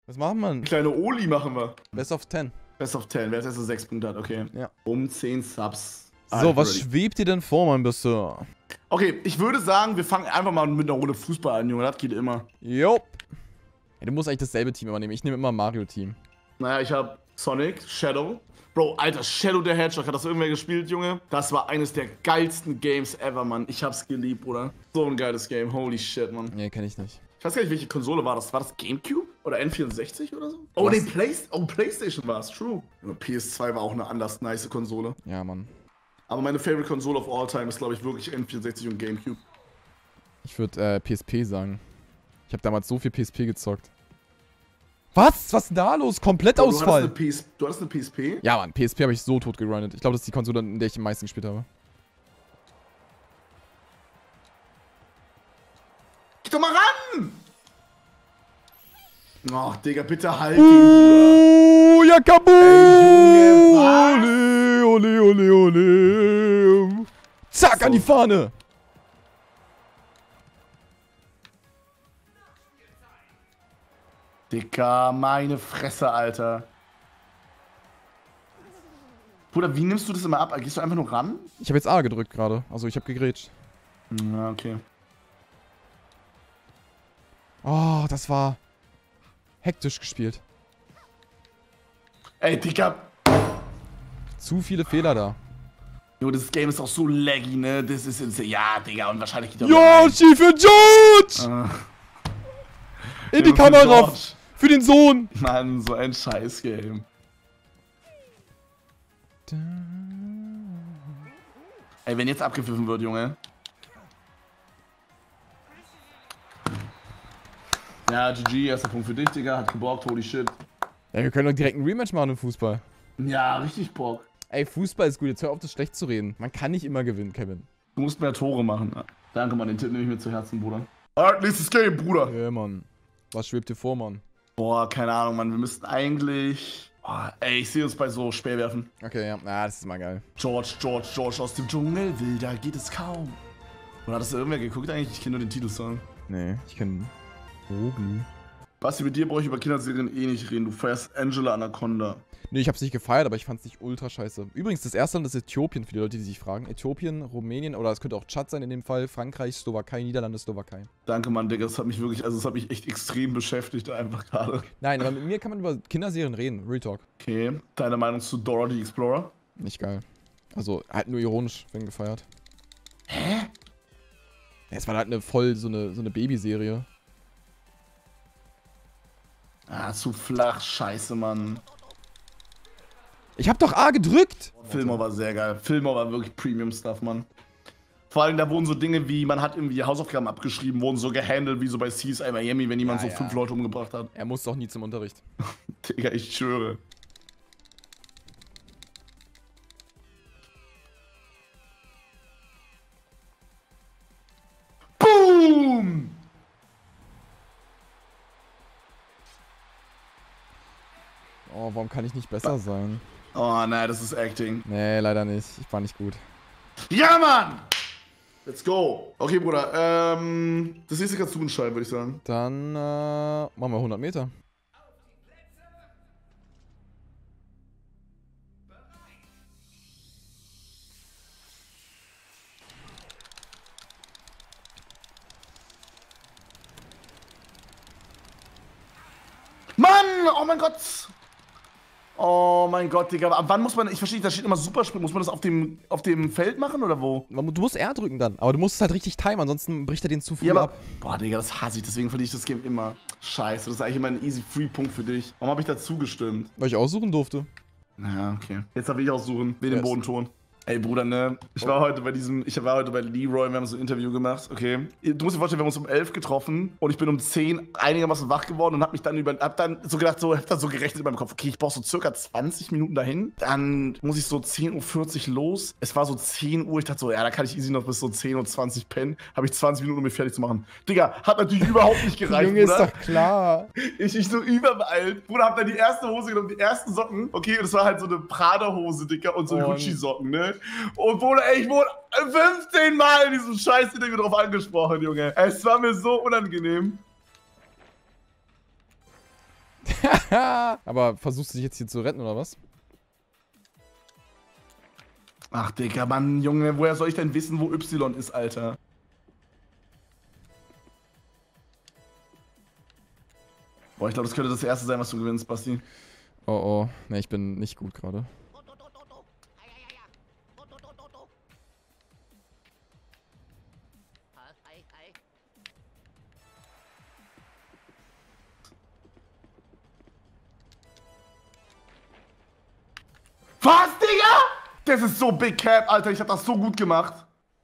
Was machen wir? Kleine Oli machen wir. Best of 10. Best of 10, wer als erster 6 Punkte hat, okay. Ja. 10 Subs. So, was schwebt dir denn vor, mein Bester? Okay, ich würde sagen, wir fangen einfach mal mit einer Runde Fußball an, Junge. Das geht immer. Jo. Ja, du musst eigentlich dasselbe Team übernehmen. Ich nehme immer Mario-Team. Naja, ich habe Sonic, Shadow. Bro, Alter, Shadow the Hedgehog. Hat das irgendwer gespielt, Junge? Das war eines der geilsten Games ever, Mann. Ich hab's geliebt, Bruder. So ein geiles Game. Holy shit, Mann. Nee, kenn ich nicht. Ich weiß gar nicht, welche Konsole war das. War das GameCube? Oder N64 oder so? Oh, nee, PlayStation war es. True. PS2 war auch eine anders nice Konsole. Ja, Mann. Aber meine favorite Konsole of all time ist, glaube ich, wirklich N64 und GameCube. Ich würde PSP sagen. Ich habe damals so viel PSP gezockt. Was? Was ist denn da los? Komplettausfall. Du hattest eine PSP? Ja, Mann. PSP habe ich so tot gegrindet. Ich glaube, das ist die Konsole, in der ich am meisten gespielt habe. Geh doch mal ran! Ach, Digga, bitte halt ihn, Bruder. Ja, kaboom! Ey, Junge, Ole, ole, ole. Zack, an die Fahne! Digga, meine Fresse, Alter. Bruder, wie nimmst du das immer ab? Gehst du einfach nur ran? Ich habe jetzt A gedrückt gerade. Also ich habe gegrätscht. Ja, okay. Oh, das war hektisch gespielt. Ey, Digga. Zu viele Fehler da. Jo, das Game ist auch so laggy, ne? Das ist jetzt, ja, Digga, und wahrscheinlich geht Yoshi für George! In die Kamera! Für den Sohn! Mann, so ein Scheiß-Game. Ey, wenn jetzt abgepfiffen wird, Junge. Ja, GG, erster Punkt für dich, Digga. Hat geborgt, holy shit. Ja, wir können doch direkt ein Rematch machen im Fußball. Ja, richtig Bock. Ey, Fußball ist gut. Jetzt hör auf, das schlecht zu reden. Man kann nicht immer gewinnen, Kevin. Du musst mehr Tore machen. Danke, Mann, den Tipp nehme ich mir zu Herzen, Bruder. Alright, nächstes Game, Bruder. Ja, Mann. Was schwebt dir vor, Mann? Boah, keine Ahnung, Mann. Wir müssten eigentlich... Oh, ey, ich sehe uns bei so Speerwerfen. Okay, ja. Ah, das ist mal geil. George aus dem Dschungel will, da geht es kaum. Oder hat das irgendwer geguckt eigentlich? Ich kenne nur den Titelsong. Nee, ich kenne Rogli. Basti, mit dir brauche ich über Kinderserien eh nicht reden. Du feierst Angela Anaconda. Nee, ich hab's nicht gefeiert, aber ich fand's nicht ultra scheiße. Übrigens, das erste Land ist Äthiopien, für die Leute, die sich fragen. Äthiopien, Rumänien, oder es könnte auch Tschad sein in dem Fall, Frankreich, Slowakei, Niederlande, Slowakei. Danke, Mann, Digga, das hat mich wirklich, also das hat mich echt extrem beschäftigt einfach gerade. Nein, aber mit mir kann man über Kinderserien reden, Real Talk. Okay, deine Meinung zu Dora the Explorer? Nicht geil. Also, halt nur ironisch, wenn gefeiert. Hä? Ja, es war halt eine voll so eine Babyserie. Ah, zu flach, scheiße, Mann. Ich hab doch A gedrückt! Filmer war sehr geil. Filmer war wirklich Premium-Stuff, Mann. Vor allem, da wurden so Dinge wie, man hat irgendwie Hausaufgaben abgeschrieben, wurden so gehandelt wie so bei CSI Miami, wenn jemand Ja, so 5 Leute umgebracht hat. Er muss doch nie zum Unterricht. Digga, ich schwöre. Boom! Oh, warum kann ich nicht besser sein? Oh nein, das ist Acting. Nee, leider nicht. Ich war nicht gut. Ja, Mann! Let's go. Okay, Bruder, das nächste kannst du entscheiden, würde ich sagen. Dann, machen wir 100 Meter. Mann! Oh mein Gott! Oh mein Gott, Digga. Ab wann muss man, ich verstehe, da steht immer Supersprint. Muss man das auf dem Feld machen oder wo? Du musst R drücken dann, aber du musst es halt richtig timen, ansonsten bricht er den zu früh Ja, aber, ab. boah, Digga, das hasse ich, deswegen verliere ich das Game immer. Scheiße, das ist eigentlich immer ein easy Free-Punkt für dich. Warum habe ich da zugestimmt? Weil ich aussuchen durfte. Ja, okay. Jetzt darf ich aussuchen, wen den Boden tun. Ey, Bruder, ne? Ich war heute bei Leroy, wir haben so ein Interview gemacht, okay? Du musst dir vorstellen, wir haben uns um 11 getroffen und ich bin um 10 einigermaßen wach geworden und hab dann so gedacht, hab dann so gerechnet in meinem Kopf, okay, ich brauch so circa 20 Minuten dahin. Dann muss ich so 10:40 Uhr los. Es war so 10 Uhr, ich dachte so, ja, da kann ich easy noch bis so 10:20 Uhr pennen. Habe ich 20 Minuten, um mich fertig zu machen. Digga, hat natürlich überhaupt nicht gereicht, Junge, Bruder. ist doch klar. Ich so überbeeilt. Bruder, hab dann die erste Hose genommen, die ersten Socken. Okay, und das war halt so eine Prada-Hose, Digga, und so Gucci-Socken, ne? Und Bruder, ey, ich wurde 15 Mal in diesem Scheiß-Interview drauf angesprochen, Junge. Es war mir so unangenehm. Aber versuchst du dich jetzt hier zu retten, oder was? Ach, Digga, Mann, Junge, woher soll ich denn wissen, wo Y ist, Alter? Boah, ich glaube, das könnte das erste sein, was du gewinnst, Basti. Oh, oh. Ne, ich bin nicht gut gerade. Was, Digga? Das ist so Big Cap, Alter. Ich hab das so gut gemacht.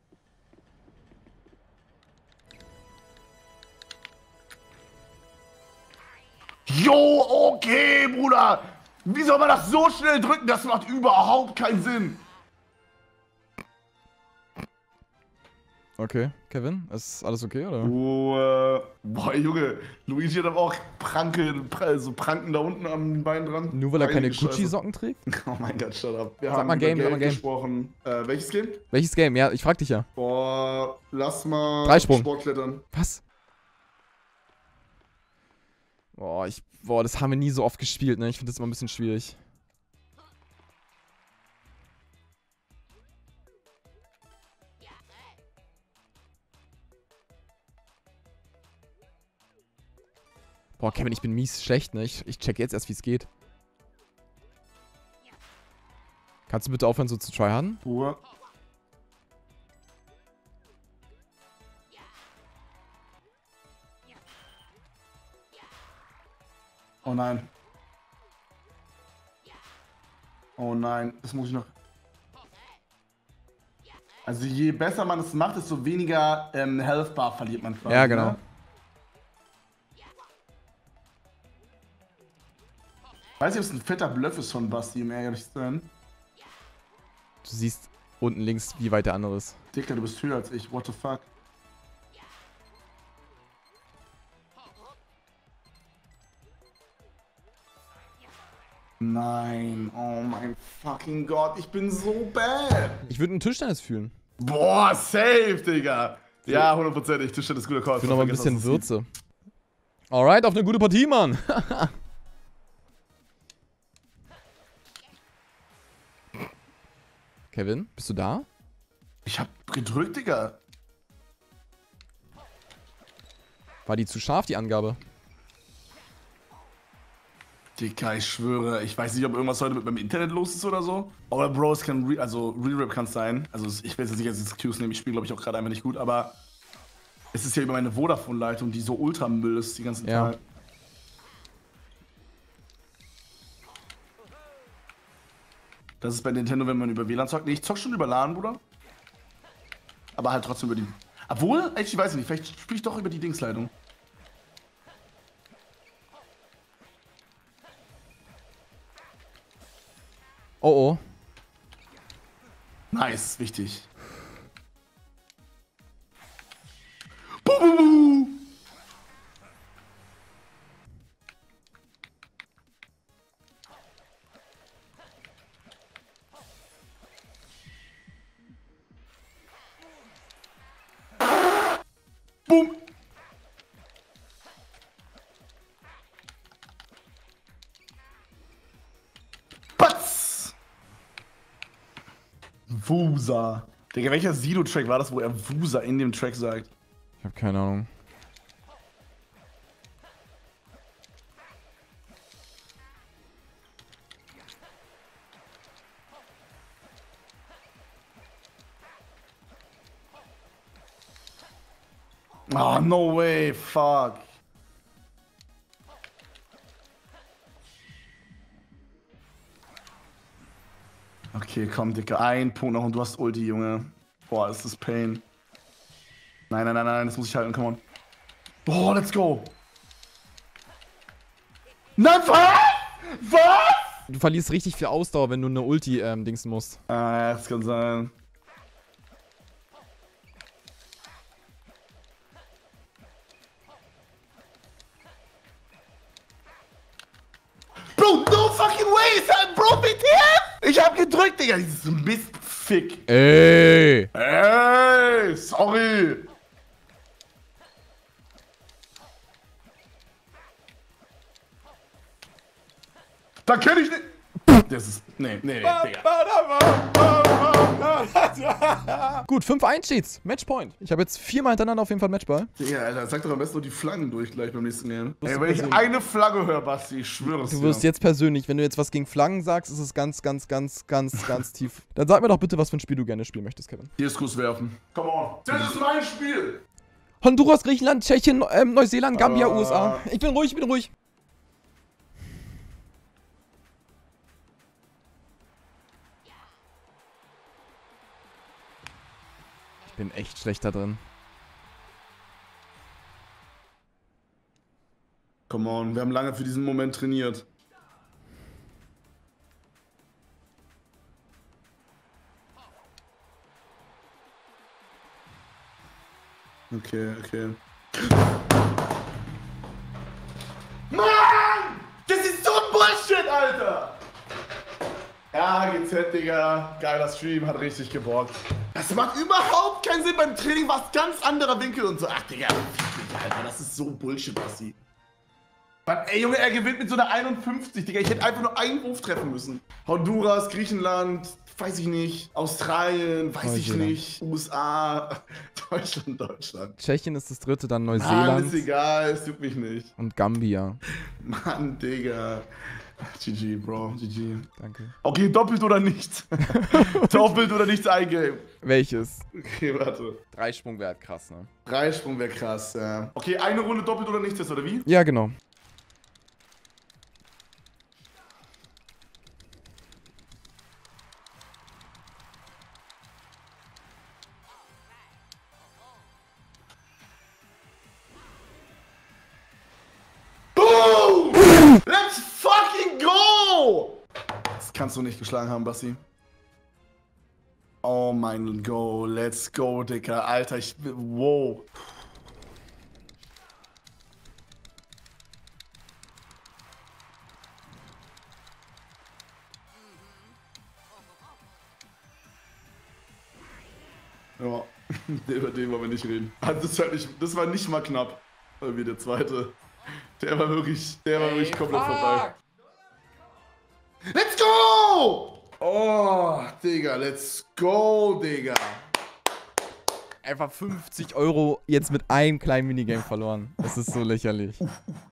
Jo, okay, Bruder. Wie soll man das so schnell drücken? Das macht überhaupt keinen Sinn. Okay, Kevin, ist alles okay, oder? Boah, Junge. Luigi hat aber auch Pranken da unten am Bein dran. Nur weil er keine Heilige Scheiße. Gucci-Socken trägt? Oh mein Gott, shut up. Wir Sag haben mal Game, über sag mal Game. gesprochen. Welches Game? Welches Game? Ja, ich frag dich ja. Boah, lass mal Dreisprung. Sportklettern. Was? Boah, das haben wir nie so oft gespielt, ne? Ich finde das immer ein bisschen schwierig. Boah, Kevin, ich bin mies schlecht, ne? Ich check jetzt erst, wie es geht. Kannst du bitte aufhören, so zu tryharden? Ruhe. Oh nein. Oh nein, das muss ich noch. Also je besser man es macht, desto weniger Health Bar verliert man quasi. Ja, genau. Ne? Weiß nicht, ob es ein fetter Bluff ist von Basti, um ehrlich zu sein. Du siehst unten links, wie weit der andere ist. Dicker, du bist höher als ich, what the fuck. Nein, oh mein fucking Gott, ich bin so bad. Ich würde einen Tischtennis fühlen. Boah, safe, Digga. Ja, 100%. Tischtennis ist guter Call. Ich will noch mal ein bisschen Würze. Alright, auf eine gute Partie, Mann. Kevin, bist du da? Ich hab gedrückt, Digga. War die zu scharf, die Angabe? Digga, ich schwöre, ich weiß nicht, ob irgendwas heute mit meinem Internet los ist oder so. Aber Bro, es kann, Re-Rap kann es sein. Also ich will es jetzt nicht als Excuse nehmen, ich spiele glaube ich auch gerade einfach nicht gut, aber es ist ja über meine Vodafone-Leitung, die so Ultramüll ist die ganze Ja. Zeit. Das ist bei Nintendo, wenn man über WLAN zockt. Nee, ich zock schon über LAN, Bruder. Aber halt trotzdem über die... Obwohl, ich weiß nicht, vielleicht spiele ich doch über die Dingsleitung. Oh oh. Nice, wichtig. Buh. Boom. Batz. Wusa. Digga, welcher Sido-Track war das, wo er Wusa in dem Track sagt? Ich hab keine Ahnung. Oh, no way, fuck. Okay, komm, Dicker, ein Punkt noch und du hast Ulti, Junge. Boah, ist das Pain. Nein, nein, nein, nein, das muss ich halten, come on. Boah, let's go. Nein, was? Was? Du verlierst richtig viel Ausdauer, wenn du eine Ulti dingsen musst. Ah, das kann sein. Bro, no fucking way, ist halt Bro BTF? Ich hab gedrückt, Digga, dieses Mistfick. Ey! Ey, sorry. Da kenn ich nicht. Das ist. Nee, Digga. Gut, 5-1 steht's. Matchpoint. Ich habe jetzt 4-mal hintereinander auf jeden Fall Matchball. Digga, Alter, sag doch am besten nur die Flaggen durch gleich beim nächsten Game. Ey, wenn ich eine Flagge höre, Basti, ich schwöre es dir. Du wirst jetzt persönlich, wenn du jetzt was gegen Flaggen sagst, ist es ganz tief. Dann sag mir doch bitte, was für ein Spiel du gerne spielen möchtest, Kevin. Diskus werfen. Come on. Das ist mein Spiel. Honduras, Griechenland, Tschechien, Neuseeland, Gambia, USA. Ich bin ruhig, Ich bin echt schlecht da drin. Come on, wir haben lange für diesen Moment trainiert. Okay. Mann! Das ist so ein Bullshit, Alter! Ja, GZ, Digga. Geiler Stream, hat richtig gebockt. Das macht überhaupt keinen Sinn. Beim Training war es ganz anderer Winkel und so. Ach, Digga, Alter, das ist so Bullshit, Basti. Ey, Junge, er gewinnt mit so einer 51, Digga. Ich hätte einfach nur einen Wurf treffen müssen. Honduras, Griechenland, weiß ich nicht. Australien, weiß ich nicht. USA, Deutschland. Tschechien ist das dritte, dann Neuseeland. Mann, ist egal, es juckt mich nicht. Und Gambia. Mann, Digga. GG, Bro, GG. Danke. Okay, doppelt oder nichts. Doppelt oder nichts eingeben. Welches? Okay, warte. Dreisprung wäre krass, ne? Dreisprung wäre krass, ja. Okay, eine Runde doppelt oder nichts ist, oder wie? Ja, genau. Let's fucking go! Das kannst du nicht geschlagen haben, Basti. Oh mein Go, let's go, Digga. Alter, wow. Ja, über den wollen wir nicht reden. Also das war nicht mal knapp. Wie der zweite. Der war wirklich komplett vorbei. Let's go! Oh, Digga, let's go, Digga. Einfach 50 € jetzt mit einem kleinen Minigame verloren. Das ist so lächerlich.